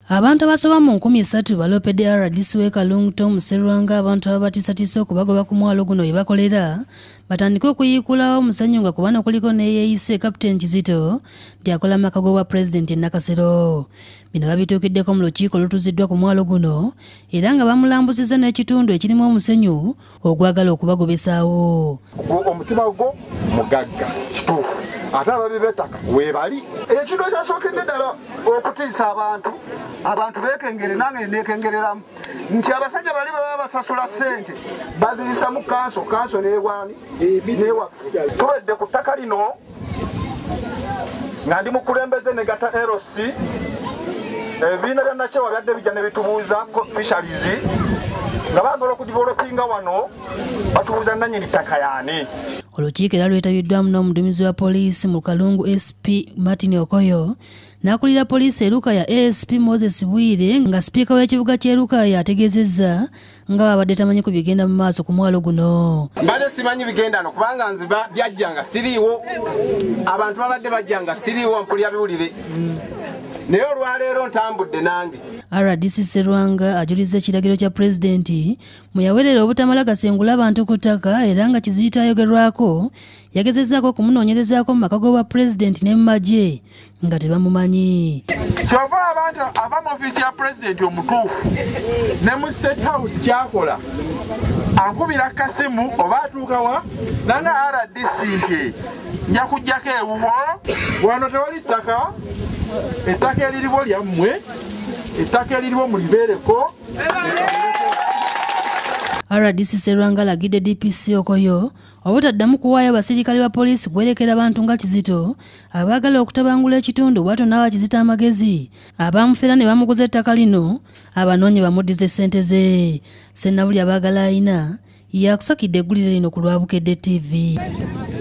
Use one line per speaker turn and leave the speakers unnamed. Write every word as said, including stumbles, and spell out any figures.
Abantu abasoba mu nkumi esatu balopedde R D C w'e Kalungu Tom Serwanga abantu ababatiisatiisa okubagoba ku mwalo guno we bakolera batandike okuyiikulawo omusanyu nga kubano kuliko neyeeyise Captain Kizito nti akola amakago wa Pulezidenti e Nakasero. Bino babituukiddeko mu lukiiko olutuziddwa ku mwalo guno era nga bamulambuzizza n'ekitundu ekirimu omusenyu ogwagala okubagobesaawo.
Omutima gwo mugagga kituufu ate ababi b'ettaka weebali. Ekintu ekyasookedde ddala okutiisa abantu abantu beekengere nange neekengereramu nti abasajja bali baba basasula ssente baziyisa mu kanso kanso neewani newaffe tuwedde ku ttaka lino nga ndi mukulembeze ne gata L C ebibiina bya nakyewa byadde bijja ne bitubuuza fisheries nga baagala okudivelopinga wano batubuuza nannyini ttaka yaani.
Olukiiko era lwetabiddwamu n'omuduumizi wa poliisi mu Kalungu S P Martin Okoyo n'akulira poliisi e Lukaya A S P Moses Bwire nga sipiika w'ekibuga ky'e Lukaya ategeezezza nga babadde tamanyi ku bigenda mu maaso ku mwalo guno.
Mbadde simanyi bigenda no kubanga nze byajja nga siriiwo, abantu babadde bajja nga siriiwo mpulira biwulire naye olwaleero ntambudde nange.
R D C Serwanga ajuliza ekiragiro kya Pulezidenti mu yawerera obutamala gasengula abantu ku ttaka era nga Kizito ayogerwako yagezezzaako okumunoonyerezaako mu makago wa Pulezidenti ne mu magye nga tebamumanyi.
Kyova abantu ava mu ofiisi ya Pulezidenti omutuufu ne mu State House kyakola ankubira kasimu oba atuukawa nanga R D C nti nja kujjako ewuwo wano tewali ttaka, ettaka eririwo lyammwe, ettaka eririwo mulibeereko.
R D C Serwanga alagidde D P C Okoyo obutaddamu kuwaayo basirikale ba poliisi kwerekera abantu nga Kizito abaagala okutabangula ekitundu bwato n'awa Kizito amagezi abamufera ne bamuguza ettaka lino abanoonye bamuddize ssente ze. Sennabuli abaagala ayina yakusakidde eggulire lino ku Lwabukedde T V.